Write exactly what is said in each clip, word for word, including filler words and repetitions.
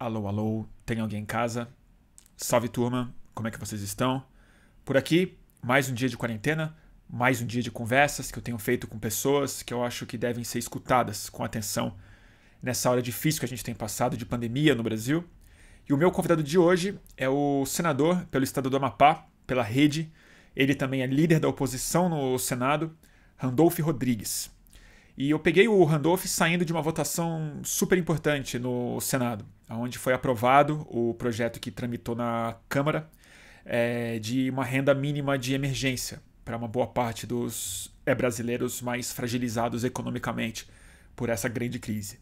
Alô, alô, tem alguém em casa? Salve turma, como é que vocês estão? Por aqui, mais um dia de quarentena, mais um dia de conversas que eu tenho feito com pessoas que eu acho que devem ser escutadas com atenção nessa hora difícil que a gente tem passado de pandemia no Brasil. E o meu convidado de hoje é o senador pelo estado do Amapá, pela Rede. Ele também é líder da oposição no Senado, Randolph Rodrigues. E eu peguei o Randolph saindo de uma votação super importante no Senado, onde foi aprovado o projeto que tramitou na Câmara é, de uma renda mínima de emergência para uma boa parte dos é, brasileiros mais fragilizados economicamente por essa grande crise.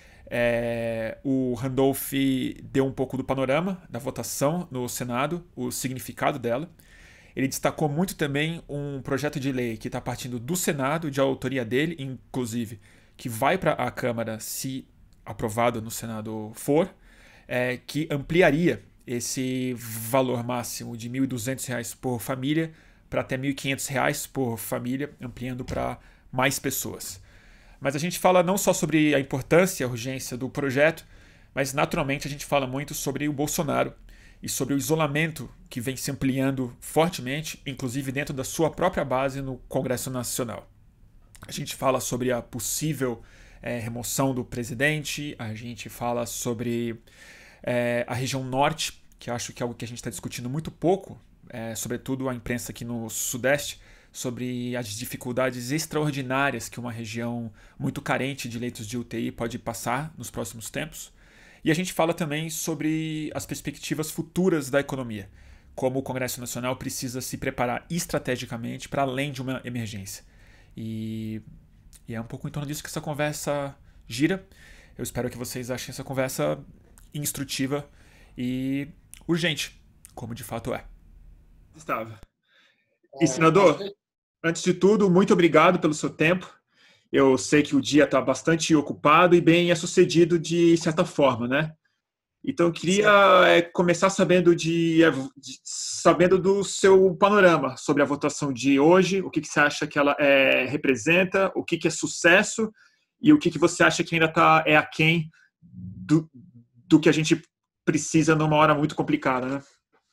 É, o Randolph deu um pouco do panorama da votação no Senado, o significado dela. Ele destacou muito também um projeto de lei que está partindo do Senado, de autoria dele, inclusive, que vai para a Câmara se aprovado no Senado for, é, que ampliaria esse valor máximo de mil e duzentos reais por família para até mil e quinhentos reais por família, ampliando para mais pessoas. Mas a gente fala não só sobre a importância e a urgência do projeto, mas naturalmente a gente fala muito sobre o Bolsonaro e sobre o isolamento que vem se ampliando fortemente, inclusive dentro da sua própria base no Congresso Nacional. A gente fala sobre a possível é, remoção do presidente, a gente fala sobre é, a região norte, que acho que é algo que a gente está discutindo muito pouco, é, sobretudo a imprensa aqui no Sudeste, sobre as dificuldades extraordinárias que uma região muito carente de leitos de U T I pode passar nos próximos tempos. E a gente fala também sobre as perspectivas futuras da economia, como o Congresso Nacional precisa se preparar estrategicamente para além de uma emergência. E, e é um pouco em torno disso que essa conversa gira. Eu espero que vocês achem essa conversa instrutiva e urgente, como de fato é. Estava. E, senador, antes de tudo, muito obrigado pelo seu tempo. Eu sei que o dia está bastante ocupado e bem sucedido de certa forma, né? Então eu queria é, começar sabendo de, de sabendo do seu panorama sobre a votação de hoje, o que, que você acha que ela é, representa, o que, que é sucesso e o que, que você acha que ainda tá, é aquém do, do que a gente precisa numa hora muito complicada, né?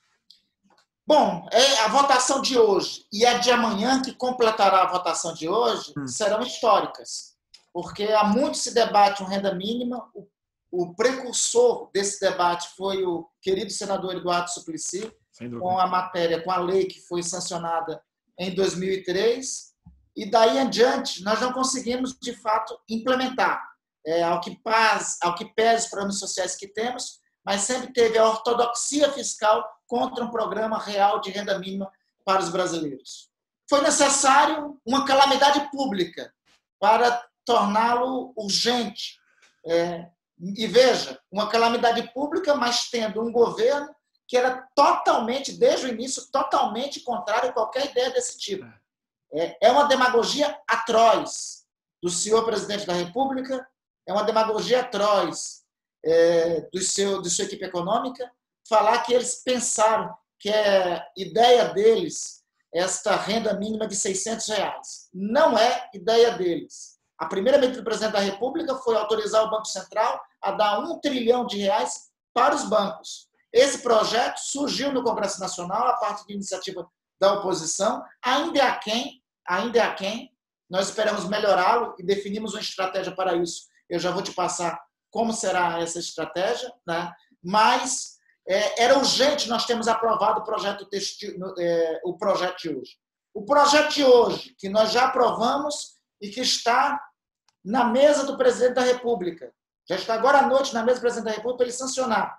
Bom, é a votação de hoje e a de amanhã, que completará a votação de hoje, hum. serão históricas, porque há muito se debate uma renda mínima. O, o precursor desse debate foi o querido senador Eduardo Suplicy, com a matéria, com a lei que foi sancionada em dois mil e três, e daí em diante nós não conseguimos, de fato, implementar, é, ao que paz, ao que pese os programas sociais que temos, mas sempre teve a ortodoxia fiscal contra um programa real de renda mínima para os brasileiros. Foi necessário uma calamidade pública para torná-lo urgente. É, e veja, uma calamidade pública, mas tendo um governo que era totalmente, desde o início, totalmente contrário a qualquer ideia desse tipo. É, é uma demagogia atroz do senhor presidente da República, é uma demagogia atroz é, do seu, de sua equipe econômica, falar que eles pensaram que é ideia deles esta renda mínima de seiscentos reais. Não é ideia deles. A primeira medida do presidente da República foi autorizar o Banco Central a dar um trilhão de reais para os bancos. Esse projeto surgiu no Congresso Nacional a partir de iniciativa da oposição, ainda é aquém, ainda é aquém. Nós esperamos melhorá-lo e definimos uma estratégia para isso. Eu já vou te passar como será essa estratégia, né? Mas é, era urgente nós termos aprovado o projeto, é, o projeto de hoje. O projeto de hoje, que nós já aprovamos e que está na mesa do presidente da República, já está agora à noite na mesa do presidente da República para ele sancionar.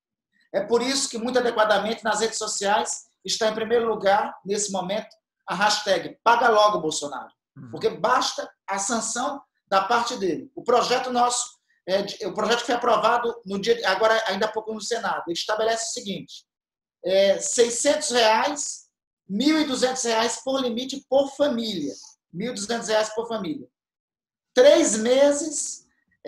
É por isso que, muito adequadamente, nas redes sociais, está em primeiro lugar, nesse momento, a hashtag Paga Logo Bolsonaro. Porque basta a sanção da parte dele. O projeto nosso, é, o projeto que foi aprovado no dia, agora ainda há pouco no Senado, ele estabelece o seguinte, é, seiscentos reais, mil e duzentos reais por limite por família. mil e duzentos reais por família. Três meses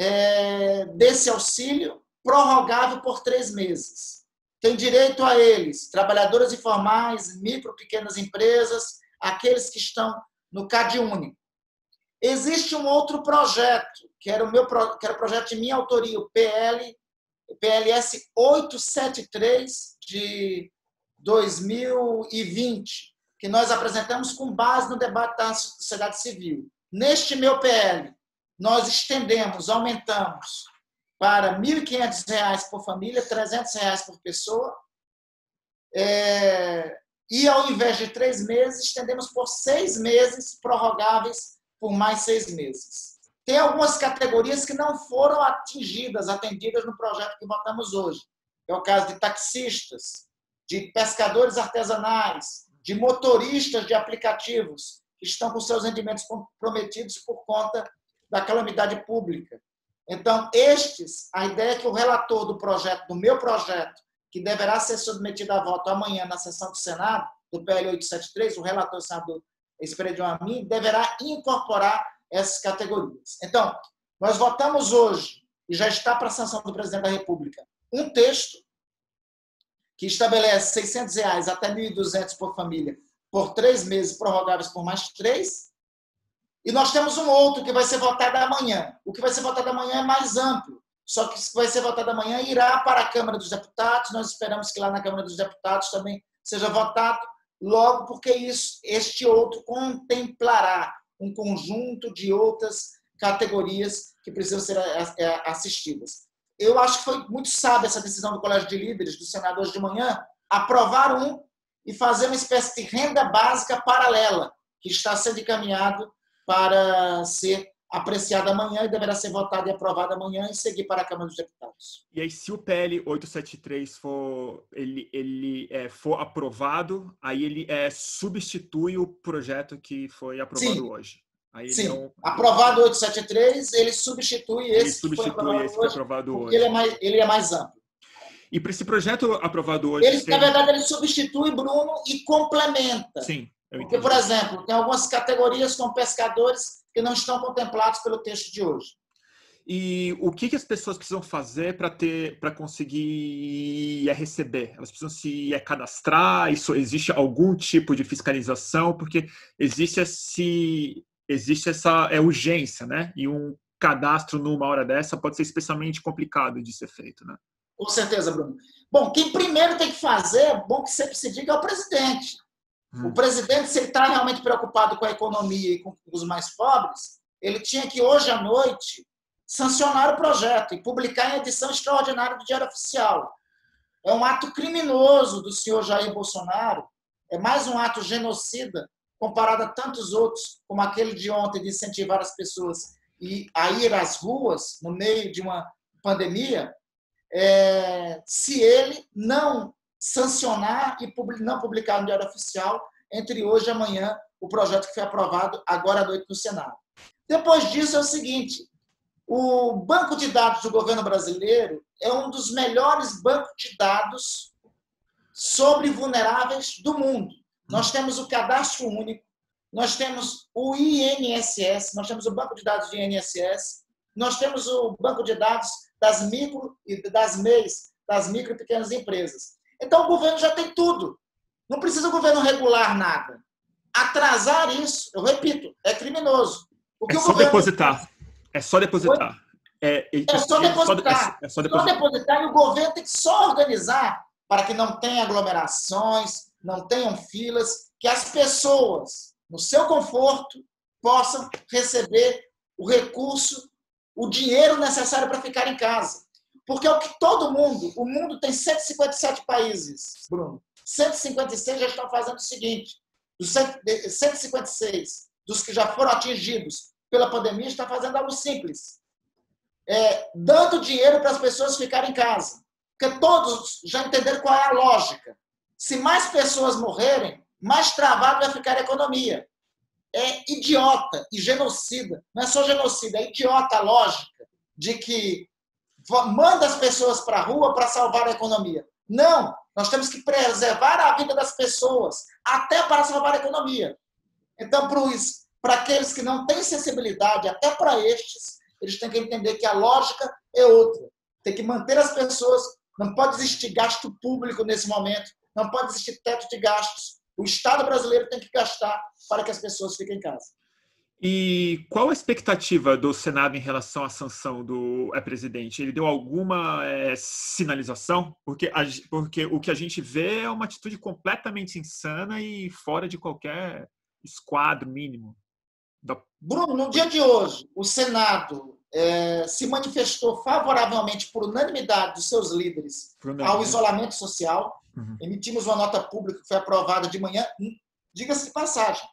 é, desse auxílio, prorrogável por três meses. Tem direito a eles, trabalhadores informais, micro, pequenas empresas, aqueles que estão no CadÚnico. Existe um outro projeto, que era o meu que era o projeto de minha autoria, o P L P L S oitocentos e setenta e três de dois mil e vinte, que nós apresentamos com base no debate da sociedade civil. Neste meu P L, nós estendemos, aumentamos para mil e quinhentos reais por família, trezentos reais por pessoa, é, e ao invés de três meses, estendemos por seis meses, prorrogáveis por mais seis meses. Tem algumas categorias que não foram atingidas, atendidas no projeto que votamos hoje. É o caso de taxistas, de pescadores artesanais, de motoristas de aplicativos que estão com seus rendimentos comprometidos por conta da calamidade pública. Então, estes, a ideia é que o relator do projeto, do meu projeto, que deverá ser submetido a voto amanhã na sessão do Senado, do P L oitocentos e setenta e três, o relator, o senador Esperidion Amin, deverá incorporar essas categorias. Então, nós votamos hoje, e já está para a sanção do presidente da República, um texto que estabelece seiscentos reais até mil e duzentos por família por três meses, prorrogáveis por mais três. E nós temos um outro que vai ser votado amanhã. O que vai ser votado amanhã é mais amplo. Só que o que vai ser votado amanhã irá para a Câmara dos Deputados. Nós esperamos que lá na Câmara dos Deputados também seja votado logo, porque isso, este outro contemplará um conjunto de outras categorias que precisam ser assistidas. Eu acho que foi muito sábia essa decisão do Colégio de Líderes, dos senadores de manhã, aprovar um e fazer uma espécie de renda básica paralela, que está sendo encaminhado para ser apreciado amanhã e deverá ser votado e aprovado amanhã e seguir para a Câmara dos Deputados. E aí, se o P L oitocentos e setenta e três for, ele, ele, é, for aprovado, aí ele é, substitui o projeto que foi aprovado Sim. hoje. Aí Sim, é um... aprovado o oitocentos e setenta e três, ele substitui esse, ele substitui que, foi aprovado esse que foi hoje, aprovado porque hoje. Ele é, mais, ele é mais amplo. E para esse projeto aprovado hoje... Ele, seria... Na verdade, ele substitui, Bruno, e complementa. Sim, eu porque, entendi. por exemplo, tem algumas categorias como pescadores que não estão contemplados pelo texto de hoje. E o que, que as pessoas precisam fazer para ter, para conseguir receber? Elas precisam se cadastrar? Isso, existe algum tipo de fiscalização? Porque existe esse, existe essa é, urgência, né? E um cadastro numa hora dessa pode ser especialmente complicado de ser feito, né? Com certeza, Bruno. Bom, quem primeiro tem que fazer, é bom que sempre se diga, é o presidente. Hum. O presidente, se ele está realmente preocupado com a economia e com os mais pobres, ele tinha que, hoje à noite, sancionar o projeto e publicar em edição extraordinária do Diário Oficial. É um ato criminoso do senhor Jair Bolsonaro, é mais um ato genocida comparado a tantos outros, como aquele de ontem de incentivar as pessoas a ir às ruas no meio de uma pandemia, é, se ele não sancionar e não publicar no Diário Oficial entre hoje e amanhã o projeto que foi aprovado agora à noite no Senado. Depois disso é o seguinte: o banco de dados do governo brasileiro é um dos melhores bancos de dados sobre vulneráveis do mundo. Nós temos o cadastro único, nós temos o I N S S, nós temos o banco de dados do I N S S, nós temos o banco de dados das micro e das M E Is, das micro e pequenas empresas. Então o governo já tem tudo. Não precisa o governo regular nada. Atrasar isso, eu repito, é criminoso. É só depositar. É só depositar. É, é só depositar. É só depositar. Só depositar e o governo tem que só organizar para que não tenha aglomerações, não tenham filas, que as pessoas, no seu conforto, possam receber o recurso, o dinheiro necessário para ficar em casa. Porque é o que todo mundo, o mundo tem cento e cinquenta e sete países, Bruno. cento e cinquenta e seis já estão fazendo o seguinte: dos cento e cinquenta e seis, dos que já foram atingidos pela pandemia, está fazendo algo simples. É, dando dinheiro para as pessoas ficarem em casa. Porque todos já entenderam qual é a lógica. Se mais pessoas morrerem, mais travado vai ficar a economia. É idiota e genocida. Não é só genocida, é idiota a lógica de que manda as pessoas para a rua para salvar a economia. Não, nós temos que preservar a vida das pessoas, até para salvar a economia. Então, para aqueles que não têm sensibilidade, até para estes, eles têm que entender que a lógica é outra. Tem que manter as pessoas, não pode existir gasto público nesse momento, não pode existir teto de gastos. O Estado brasileiro tem que gastar para que as pessoas fiquem em casa. E qual a expectativa do Senado em relação à sanção do é, presidente? Ele deu alguma é, sinalização? Porque, a, porque o que a gente vê é uma atitude completamente insana e fora de qualquer esquadro mínimo. Da... Bruno, no dia de hoje, o Senado é, se manifestou favoravelmente por unanimidade dos seus líderes ao né? isolamento social. Uhum. Emitimos uma nota pública que foi aprovada de manhã. Diga-se de passagem,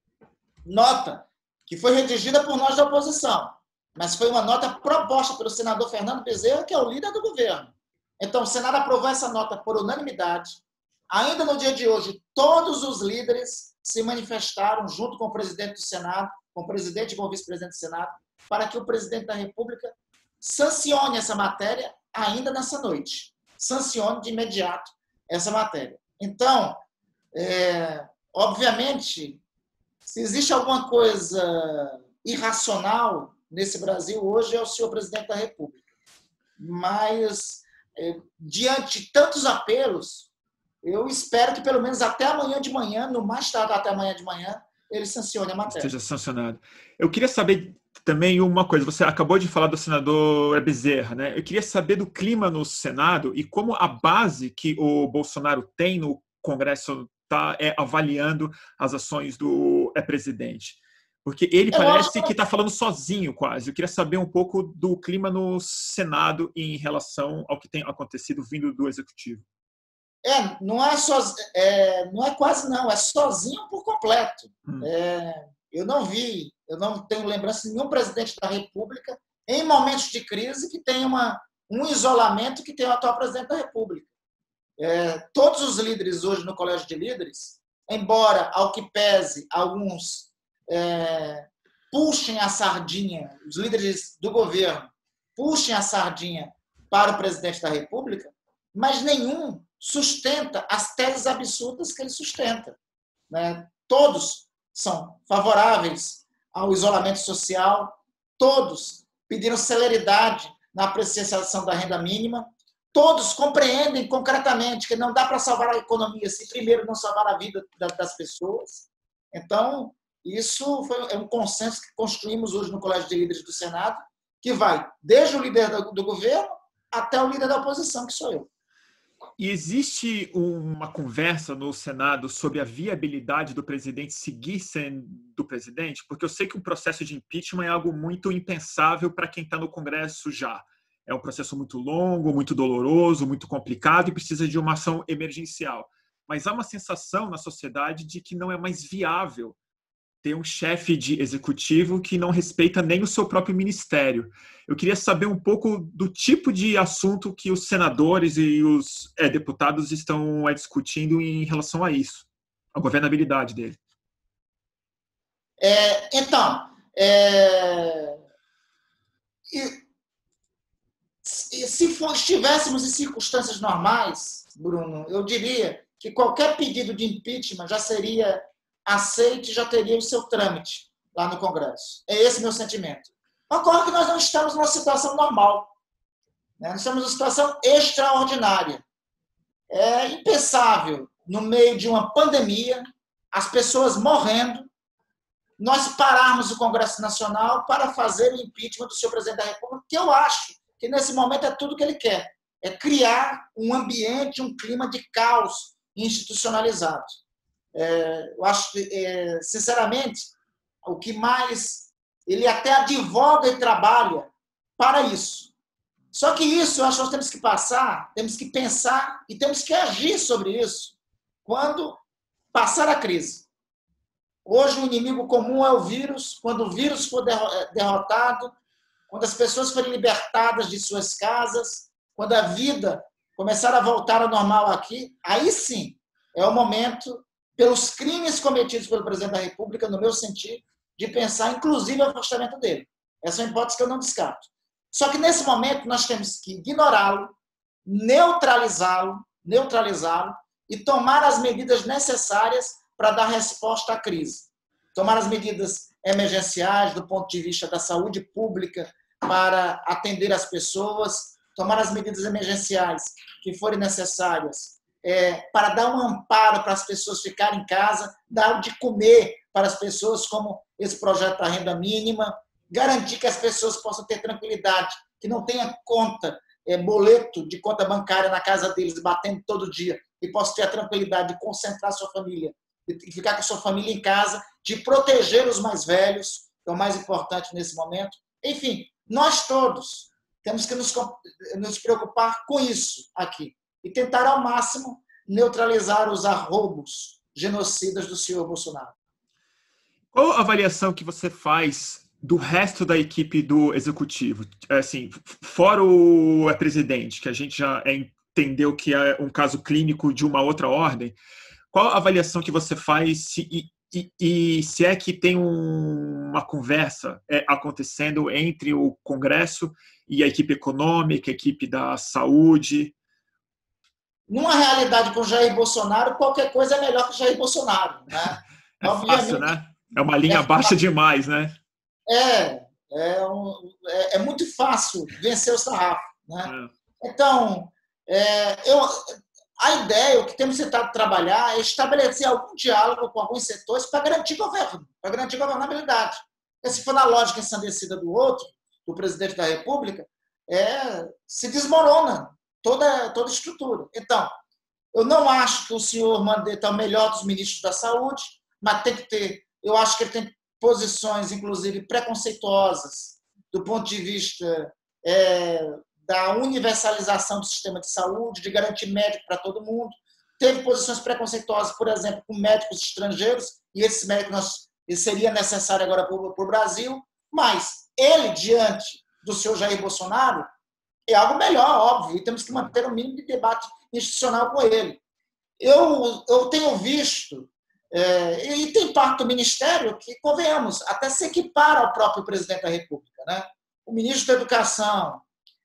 nota que foi redigida por nós da oposição, mas foi uma nota proposta pelo senador Fernando Bezerra, que é o líder do governo. Então, o Senado aprovou essa nota por unanimidade. Ainda no dia de hoje, todos os líderes se manifestaram junto com o presidente do Senado, com o presidente e com o vice-presidente do Senado, para que o presidente da República sancione essa matéria ainda nessa noite. Sancione de imediato essa matéria. Então, é, obviamente, se existe alguma coisa irracional nesse Brasil hoje, é o senhor presidente da República. Mas, é, diante de tantos apelos, eu espero que pelo menos até amanhã de manhã, no mais tarde até amanhã de manhã, ele sancione a matéria. Esteja sancionado. Eu queria saber também uma coisa. Você acabou de falar do senador Bezerra, né? Eu queria saber do clima no Senado e como a base que o Bolsonaro tem no Congresso está é, avaliando as ações do é, presidente. Porque ele eu parece acho... que está falando sozinho quase. Eu queria saber um pouco do clima no Senado em relação ao que tem acontecido vindo do Executivo. É, não é, so, é, não é quase não, é sozinho por completo. Hum. É, eu não vi, eu não tenho lembrança de nenhum presidente da República, em momentos de crise, que tenha uma, um isolamento que tem o atual presidente da República. É, todos os líderes hoje no Colégio de Líderes, embora, ao que pese, alguns é, puxem a sardinha, os líderes do governo puxem a sardinha para o presidente da República, mas nenhum sustenta as teses absurdas que ele sustenta. Né? Todos são favoráveis ao isolamento social, todos pediram celeridade na apreciação da renda mínima, todos compreendem concretamente que não dá para salvar a economia se primeiro não salvar a vida das pessoas. Então, isso foi, é um consenso que construímos hoje no Colégio de Líderes do Senado, que vai desde o líder do, do governo até o líder da oposição, que sou eu. E existe uma conversa no Senado sobre a viabilidade do presidente seguir sendo presidente? Porque eu sei que um processo de impeachment é algo muito impensável para quem está no Congresso já. É um processo muito longo, muito doloroso, muito complicado e precisa de uma ação emergencial. Mas há uma sensação na sociedade de que não é mais viável ter um chefe de executivo que não respeita nem o seu próprio ministério. Eu queria saber um pouco do tipo de assunto que os senadores e os é, deputados estão é, discutindo em relação a isso, a governabilidade dele. É, então, é, se for, estivéssemos em circunstâncias normais, Bruno, eu diria que qualquer pedido de impeachment já seria aceite, já teria o seu trâmite lá no Congresso. É esse meu sentimento. Ocorre que nós não estamos numa situação normal. Né? Nós estamos numa situação extraordinária. É impensável, no meio de uma pandemia, as pessoas morrendo, nós pararmos o Congresso Nacional para fazer o impeachment do senhor presidente da República, que eu acho que nesse momento é tudo que ele quer. É criar um ambiente, um clima de caos institucionalizado. É, eu acho que, é, sinceramente, o que mais... Ele até advoga e trabalha para isso. Só que isso, eu acho que nós temos que passar, temos que pensar e temos que agir sobre isso quando passar a crise. Hoje, o inimigo comum é o vírus. Quando o vírus for derrotado, quando as pessoas forem libertadas de suas casas, quando a vida começar a voltar ao normal aqui, aí sim é o momento, pelos crimes cometidos pelo presidente da República, no meu sentido, de pensar, inclusive, o afastamento dele. Essa é uma hipótese que eu não descarto. Só que, nesse momento, nós temos que ignorá-lo, neutralizá-lo, neutralizá-lo e tomar as medidas necessárias para dar resposta à crise. Tomar as medidas emergenciais do ponto de vista da saúde pública para atender as pessoas, tomar as medidas emergenciais que forem necessárias é, para dar um amparo para as pessoas ficarem em casa, dar de comer para as pessoas, como esse projeto da renda mínima, garantir que as pessoas possam ter tranquilidade, que não tenha conta, é, boleto de conta bancária na casa deles, batendo todo dia, e possam ter a tranquilidade de concentrar sua família, de ficar com sua família em casa, de proteger os mais velhos, que é o mais importante nesse momento. Enfim, nós todos temos que nos, nos preocupar com isso aqui e tentar, ao máximo, neutralizar os arroubos genocidas do senhor Bolsonaro. Qual a avaliação que você faz do resto da equipe do executivo? Assim, fora o presidente, que a gente já entendeu que é um caso clínico de uma outra ordem, qual a avaliação que você faz se, e, e, e se é que tem um, uma conversa é, acontecendo entre o Congresso e a equipe econômica, a equipe da saúde? Numa realidade com Jair Bolsonaro, qualquer coisa é melhor que Jair Bolsonaro, né? É fácil, né? É uma linha é baixa demais, né? É, é, um, é, é muito fácil vencer o sarrafo, né? É. Então, é, eu, a ideia, o que temos tentado trabalhar é estabelecer algum diálogo com alguns setores para garantir governo, para garantir governabilidade. Porque se for na lógica ensandecida do outro, do presidente da República, é, se desmorona toda, toda a estrutura. Então, eu não acho que o senhor Mandetta é o melhor dos ministros da saúde, mas tem que ter, eu acho que ele tem posições, inclusive, preconceituosas do ponto de vista é, da universalização do sistema de saúde, de garantir médico para todo mundo. Teve posições preconceituosas, por exemplo, com médicos estrangeiros, e esse médico nós, seria necessário agora para o Brasil, mas ele, diante do senhor Jair Bolsonaro, é algo melhor, óbvio, e temos que manter o mínimo de debate institucional com ele. Eu, eu tenho visto, é, e tem parte do Ministério que, convenhamos, até se equipara ao próprio presidente da República, né? O ministro da Educação,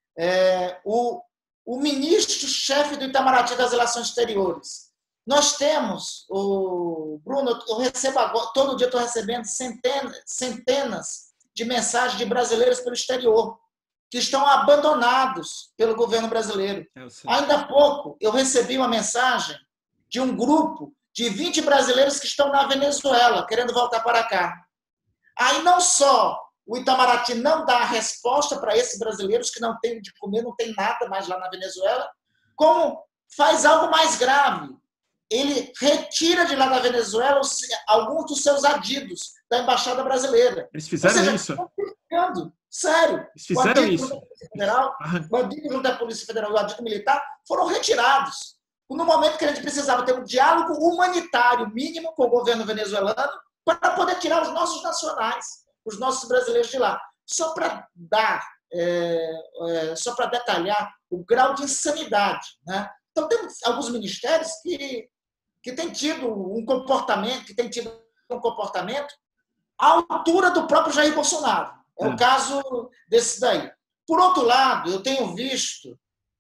é, o, o ministro-chefe do Itamaraty das Relações Exteriores. Nós temos, o Bruno, eu recebo agora, todo dia estou recebendo centenas, centenas de mensagens de brasileiros pelo exterior, que estão abandonados pelo governo brasileiro. Ainda há pouco, eu recebi uma mensagem de um grupo de vinte brasileiros que estão na Venezuela, querendo voltar para cá. Aí não só o Itamaraty não dá a resposta para esses brasileiros que não têm de comer, não tem nada mais lá na Venezuela, como faz algo mais grave. Ele retira de lá da Venezuela os, alguns dos seus adidos da Embaixada Brasileira. Eles fizeram seja, isso? Sério. Eles fizeram isso. Da Polícia Federal, o adido junto da Polícia Federal e o adido militar foram retirados. No momento que a gente precisava ter um diálogo humanitário mínimo com o governo venezuelano para poder tirar os nossos nacionais, os nossos brasileiros de lá. Só para dar, é, é, só para detalhar o grau de insanidade, né? Então, temos alguns ministérios que, que têm tido um comportamento, que têm tido um comportamento à altura do próprio Jair Bolsonaro. É o caso desse daí. Por outro lado, eu tenho visto,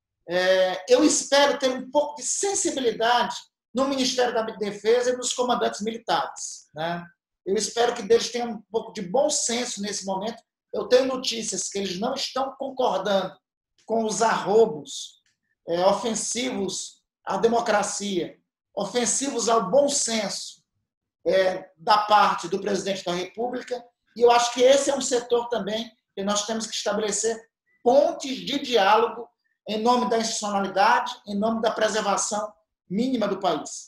é, eu espero ter um pouco de sensibilidade no Ministério da Defesa e nos comandantes militares, né? Eu espero que deles tenham um pouco de bom senso nesse momento. Eu tenho notícias que eles não estão concordando com os arrobos é, ofensivos à democracia, ofensivos ao bom senso é, da parte do presidente da República. E eu acho que esse é um setor também que nós temos que estabelecer pontes de diálogo em nome da institucionalidade, em nome da preservação mínima do país.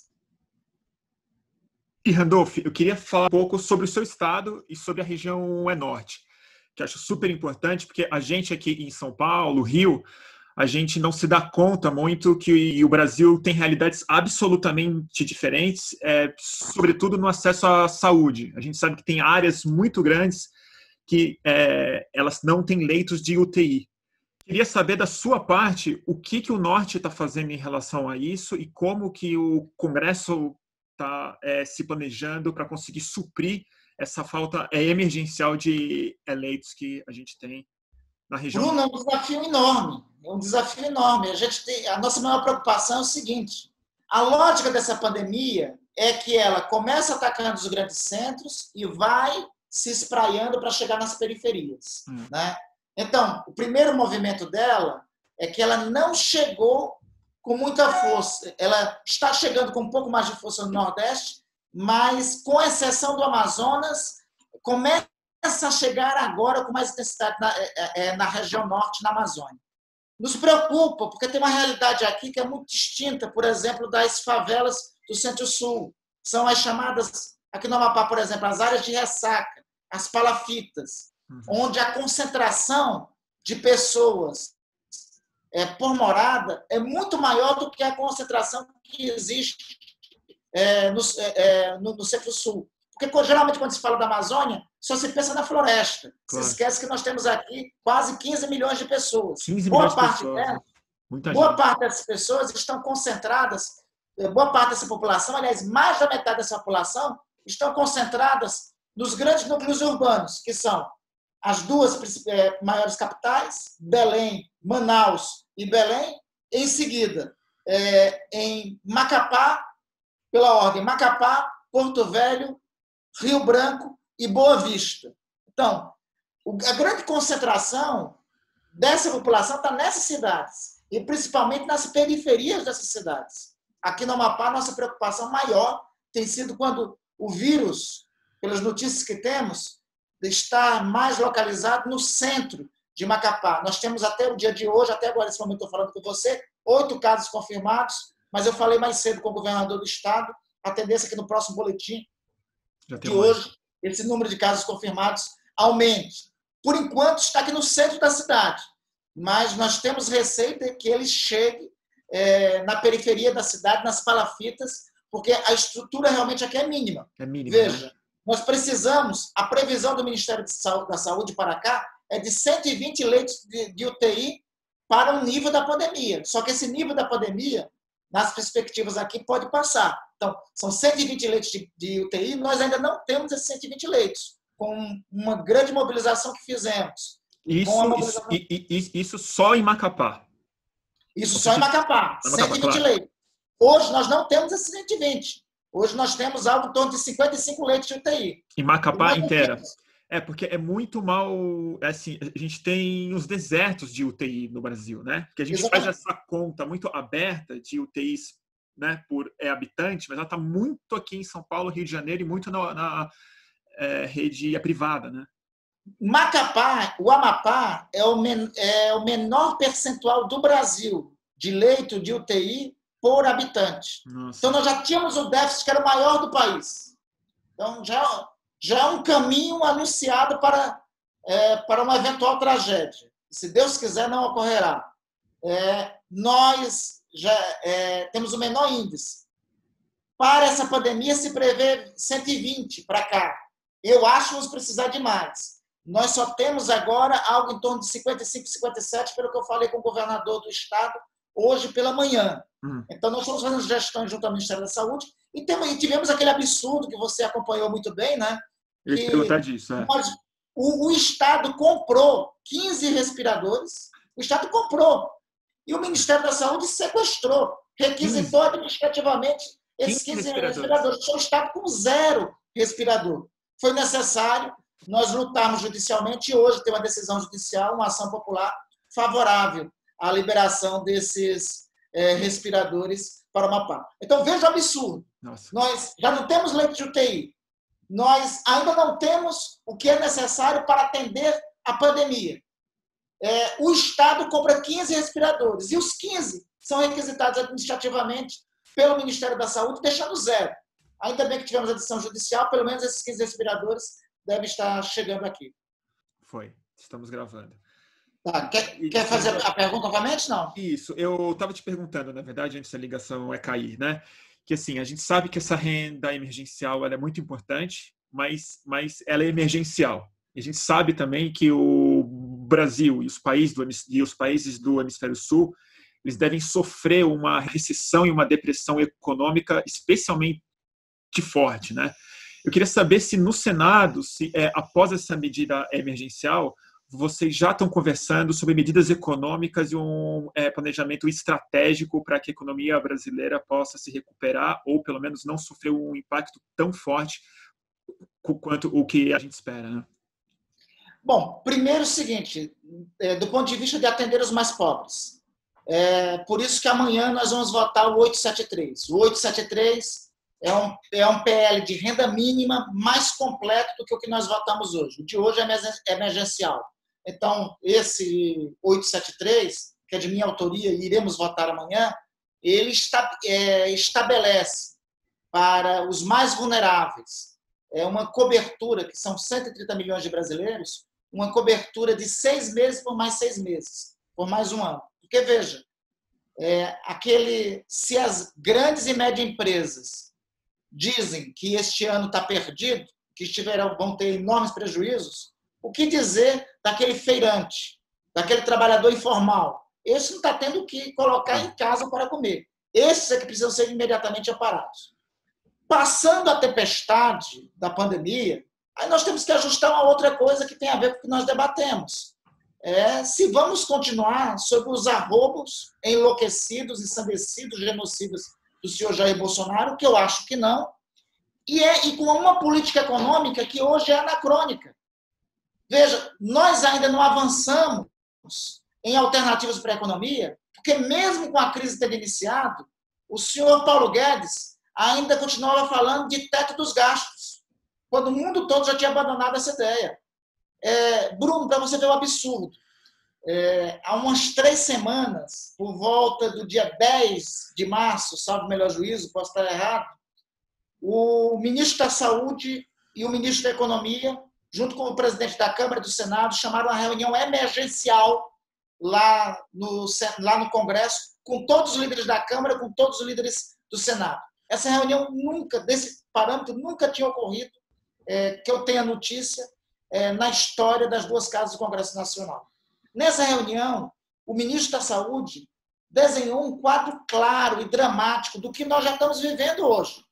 E, Randolph, eu queria falar um pouco sobre o seu estado e sobre a região norte, que eu acho super importante, porque a gente aqui em São Paulo, Rio, a gente não se dá conta muito que o Brasil tem realidades absolutamente diferentes, é, sobretudo no acesso à saúde. A gente sabe que tem áreas muito grandes que é, elas não têm leitos de U T I. Queria saber da sua parte o que, que o Norte está fazendo em relação a isso e como que o Congresso está é, se planejando para conseguir suprir essa falta é, emergencial de eleitos que a gente tem na região. Bruno, é um desafio enorme. É um desafio enorme. A, gente tem, a nossa maior preocupação é o seguinte: a lógica dessa pandemia é que ela começa atacando os grandes centros e vai se espraiando para chegar nas periferias. Hum. Né? Então, o primeiro movimento dela é que ela não chegou com muita força. Ela está chegando com um pouco mais de força no Nordeste, mas, com exceção do Amazonas, começa a chegar agora com mais intensidade na, é, na região norte, na Amazônia. Nos preocupa, porque tem uma realidade aqui que é muito distinta, por exemplo, das favelas do Centro-Sul. São as chamadas, aqui no Amapá, por exemplo, as áreas de ressaca, as palafitas, uhum. onde a concentração de pessoas é, por morada é muito maior do que a concentração que existe é, no, é, no, no Centro-Sul. Porque, geralmente, quando se fala da Amazônia, só se pensa na floresta. Claro. Se esquece que nós temos aqui quase quinze milhões de pessoas. quinze boa milhões parte de pessoas. Delas, Muita boa gente. parte dessas pessoas estão concentradas, boa parte dessa população, aliás, mais da metade dessa população, estão concentradas nos grandes núcleos urbanos, que são as duas maiores capitais, Belém, Manaus e Belém. Em seguida, é, em Macapá, pela ordem, Macapá, Porto Velho, Rio Branco e Boa Vista. Então, a grande concentração dessa população está nessas cidades, e principalmente nas periferias dessas cidades. Aqui no Amapá, nossa preocupação maior tem sido quando o vírus, pelas notícias que temos, está mais localizado no centro de Macapá. Nós temos até o dia de hoje, até agora, nesse momento estou falando com você, oito casos confirmados, mas eu falei mais cedo com o governador do estado, a tendência é que no próximo boletim de hoje, esse número de casos confirmados aumente. Por enquanto, está aqui no centro da cidade, mas nós temos receio de que ele chegue é, na periferia da cidade, nas palafitas, porque a estrutura realmente aqui é mínima. É mínima, Veja, né? Nós precisamos, a previsão do Ministério da Saúde para cá é de cento e vinte leitos de, de U T I para o nível da pandemia. Só que esse nível da pandemia, nas perspectivas aqui, pode passar. Então, são cento e vinte leitos de, de U T I, nós ainda não temos esses cento e vinte leitos, com uma grande mobilização que fizemos. Isso, mobilização... isso, isso, isso só em Macapá? Isso só em Macapá, cento e vinte leitos. Hoje nós não temos esses cento e vinte. Hoje nós temos algo em torno de cinquenta e cinco leitos de U T I. Em Macapá inteira? É, porque é muito mal... Assim, a gente tem os desertos de U T I no Brasil, né? Porque a gente Exatamente. faz essa conta muito aberta de U T Is, né, por é, habitante, mas ela está muito aqui em São Paulo, Rio de Janeiro, e muito na, na é, rede privada, né? Macapá, o Amapá, é o, men é o menor percentual do Brasil de leito de U T I por habitante. Nossa. Então, nós já tínhamos o déficit que era o maior do país. Então, já, já é um caminho anunciado para, é, para uma eventual tragédia. Se Deus quiser, não ocorrerá. É, nós já é, temos o menor índice. Para essa pandemia, se prevê cento e vinte para cá. Eu acho que vamos precisar de mais. Nós só temos agora algo em torno de cinquenta e cinco, cinquenta e sete, pelo que eu falei com o governador do estado, hoje pela manhã. Hum. Então, nós estamos fazendo gestões junto ao Ministério da Saúde e, temos, e tivemos aquele absurdo que você acompanhou muito bem, né? Eu ia perguntar disso, é. Nós, o, o Estado comprou quinze respiradores, o Estado comprou, e o Ministério da Saúde sequestrou, requisitou quinze. Administrativamente esses quinze, quinze respiradores. respiradores. O Estado com zero respirador. Foi necessário nós lutarmos judicialmente e hoje tem uma decisão judicial, uma ação popular favorável à liberação desses é, respiradores para o Amapá. Então, veja o absurdo. Nossa. Nós já não temos leite de U T I. Nós ainda não temos o que é necessário para atender a pandemia. É, o Estado compra quinze respiradores e os quinze são requisitados administrativamente pelo Ministério da Saúde, deixando zero. Ainda bem que tivemos a decisão judicial, pelo menos esses quinze respiradores devem estar chegando aqui. Foi. Estamos gravando. Tá, quer, quer fazer a pergunta novamente? Não. Isso. Eu estava te perguntando, na verdade, antes da ligação é cair, né? Que assim, a gente sabe que essa renda emergencial ela é muito importante, mas, mas ela é emergencial. E a gente sabe também que o Brasil e os países do, e os países do Hemisfério Sul, eles devem sofrer uma recessão e uma depressão econômica especialmente forte, né? Eu queria saber se no Senado, se é, após essa medida emergencial, vocês já estão conversando sobre medidas econômicas e um é, planejamento estratégico para que a economia brasileira possa se recuperar ou, pelo menos, não sofrer um impacto tão forte quanto o que a gente espera, né? Bom, primeiro o seguinte, é, do ponto de vista de atender os mais pobres. É, por isso que amanhã nós vamos votar o oitocentos e setenta e três. O oitocentos e setenta e três é um, é um P L de renda mínima mais completo do que o que nós votamos hoje. O de hoje é emergencial. Então, esse oitocentos e setenta e três, que é de minha autoria e iremos votar amanhã, ele estabelece para os mais vulneráveis uma cobertura, que são cento e trinta milhões de brasileiros, uma cobertura de seis meses por mais seis meses, por mais um ano. Porque, veja, é, aquele, se as grandes e médias empresas dizem que este ano está perdido, que estiverão, vão ter enormes prejuízos, o que dizer daquele feirante, daquele trabalhador informal? Esse não está tendo o que colocar em casa para comer. Esses é que precisam ser imediatamente amparados. Passando a tempestade da pandemia, aí nós temos que ajustar uma outra coisa que tem a ver com o que nós debatemos. É, se vamos continuar sob os arrobos enlouquecidos, ensandecidos, genocidas do senhor Jair Bolsonaro, que eu acho que não, e, é, e com uma política econômica que hoje é anacrônica. Veja, nós ainda não avançamos em alternativas para a economia, porque mesmo com a crise ter iniciado, o senhor Paulo Guedes ainda continuava falando de teto dos gastos, quando o mundo todo já tinha abandonado essa ideia. É, Bruno, para você ver o absurdo, é, há umas três semanas, por volta do dia dez de março, salvo o melhor juízo, posso estar errado, o ministro da Saúde e o ministro da Economia, junto com o presidente da Câmara e do Senado, chamaram uma reunião emergencial lá no, lá no Congresso, com todos os líderes da Câmara, com todos os líderes do Senado. Essa reunião nunca, desse parâmetro, nunca tinha ocorrido, é, que eu tenha notícia, é, na história das duas casas do Congresso Nacional. Nessa reunião, o ministro da Saúde desenhou um quadro claro e dramático do que nós já estamos vivendo hoje.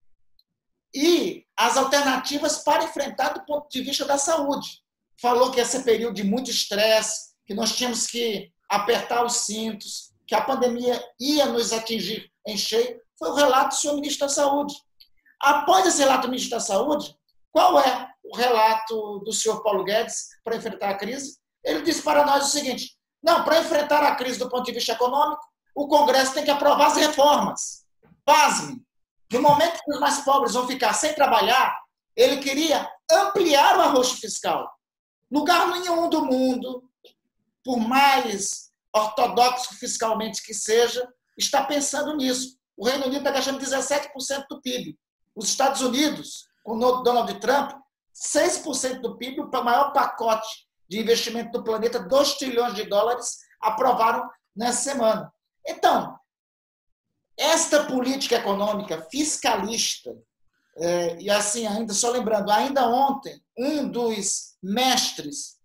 E as alternativas para enfrentar do ponto de vista da saúde. Falou que esse período de muito estresse, que nós tínhamos que apertar os cintos, que a pandemia ia nos atingir em cheio, foi o relato do senhor ministro da Saúde. Após esse relato do ministro da Saúde, qual é o relato do senhor Paulo Guedes para enfrentar a crise? Ele disse para nós o seguinte: não, para enfrentar a crise do ponto de vista econômico, o Congresso tem que aprovar as reformas. Pasme, no momento que os mais pobres vão ficar sem trabalhar, ele queria ampliar o arroxo fiscal. Lugar nenhum do mundo, por mais ortodoxo fiscalmente que seja, está pensando nisso. O Reino Unido está gastando dezessete por cento do P I B. Os Estados Unidos, com o Donald Trump, seis por cento do P I B, o maior pacote de investimento do planeta, dois trilhões de dólares, aprovaram nessa semana. Então, esta política econômica fiscalista, é, e assim, ainda só lembrando, ainda ontem, um dos mestres,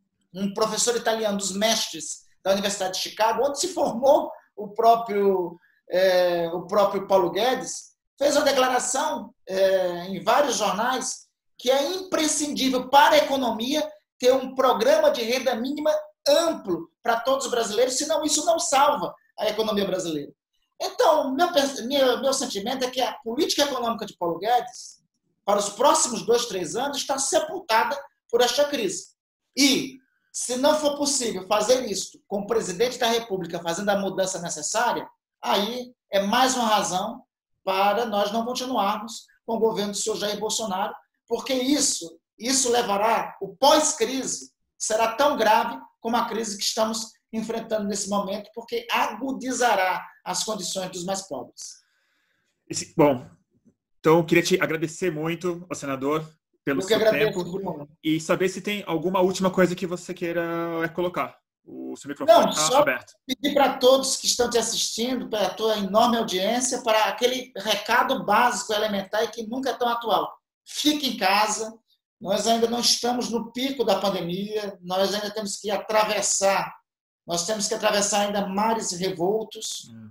um professor italiano dos mestres da Universidade de Chicago, onde se formou o próprio, é, o próprio Paulo Guedes, fez uma declaração é, em vários jornais que é imprescindível para a economia ter um programa de renda mínima amplo para todos os brasileiros, senão isso não salva a economia brasileira. Então, meu, meu, meu sentimento é que a política econômica de Paulo Guedes, para os próximos dois, três anos, está sepultada por esta crise. E, se não for possível fazer isso com o presidente da República fazendo a mudança necessária, aí é mais uma razão para nós não continuarmos com o governo do senhor Jair Bolsonaro, porque isso, isso levará, o pós-crise será tão grave como a crise que estamos enfrentando nesse momento, porque agudizará as condições dos mais pobres. Esse, bom, então eu queria te agradecer muito, ao senador, pelo eu seu agradeço, tempo Bruno. E saber se tem alguma última coisa que você queira colocar. O seu microfone está aberto. Pedir para todos que estão te assistindo, para a tua enorme audiência, para aquele recado básico, elementar e que nunca é tão atual. Fique em casa, nós ainda não estamos no pico da pandemia, nós ainda temos que atravessar, nós temos que atravessar ainda mares revoltos, hum.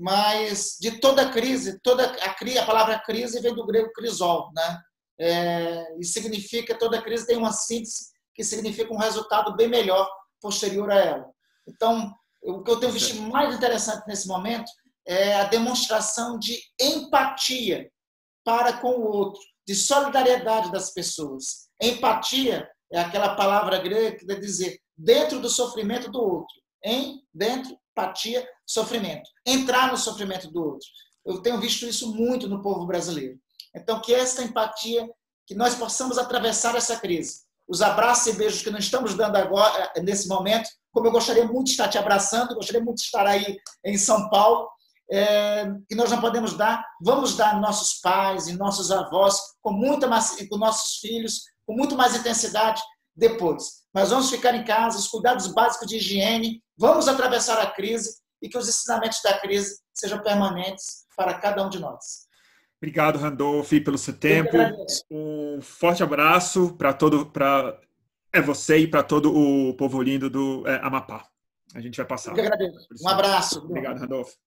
mas de toda crise, toda a, crise, a palavra crise vem do grego crisol, né? É, e significa, toda crise tem uma síntese que significa um resultado bem melhor posterior a ela. Então, o que eu tenho visto mais interessante nesse momento é a demonstração de empatia para com o outro, de solidariedade das pessoas. Empatia é aquela palavra grega que quer dizer dentro do sofrimento do outro. Em, dentro, empatia, sofrimento. Entrar no sofrimento do outro. Eu tenho visto isso muito no povo brasileiro. Então, que essa empatia, que nós possamos atravessar essa crise. Os abraços e beijos que não estamos dando agora, nesse momento, como eu gostaria muito de estar te abraçando, gostaria muito de estar aí em São Paulo, é, que nós não podemos dar, vamos dar nossos pais e nossos avós, com, muita, com nossos filhos, com muito mais intensidade depois. Mas vamos ficar em casa, os cuidados básicos de higiene, vamos atravessar a crise e que os ensinamentos da crise sejam permanentes para cada um de nós. Obrigado, Randolph, pelo seu tempo. Um forte abraço para todo, para é você e para todo o povo lindo do é, Amapá. A gente vai passar. Eu que agradeço. Um abraço. Obrigado, Randolph.